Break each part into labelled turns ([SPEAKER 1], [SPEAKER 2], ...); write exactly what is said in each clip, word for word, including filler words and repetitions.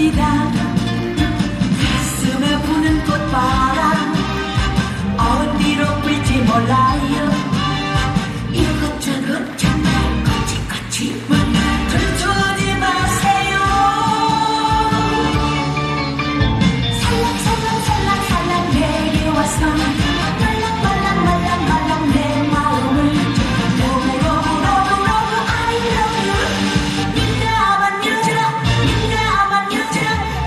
[SPEAKER 1] 꽃이다. 가슴에 부는 꽃바람 어디로 불지 몰라요. 이것저것 정말 거칠거칠 들춰오지 마세요. 살랑살랑살랑살랑 내려와서 말랑말랑말랑말랑 내 마음을 너무너무너무너무 I love you. 네가 만 여자라 네가 만 여자라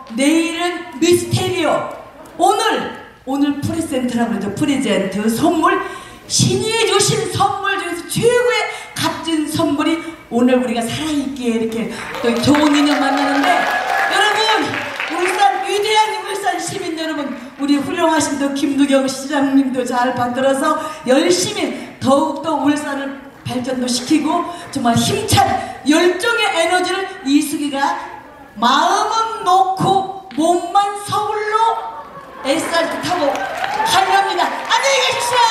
[SPEAKER 2] 내일은 미스테리오. 오늘 오늘 프레젠트라고 그러죠. 프레젠트 선물, 신이 주신 선물 중에서 최고의 값진 선물이 오늘 우리가 살아있기에 이렇게 또 좋은 인연 만나는데, 여러분 울산 위대한 울산 시민 여러분, 우리 훌륭하신 또 김두경 시장님도 잘 받들어서 열심히 더욱더 울산을 발전도 시키고 정말 힘찬 열정의 에너지를 이수기가 마음은 놓고 몸만 서울로 에스알티 타고 가렵니다. 안녕히 계십시오.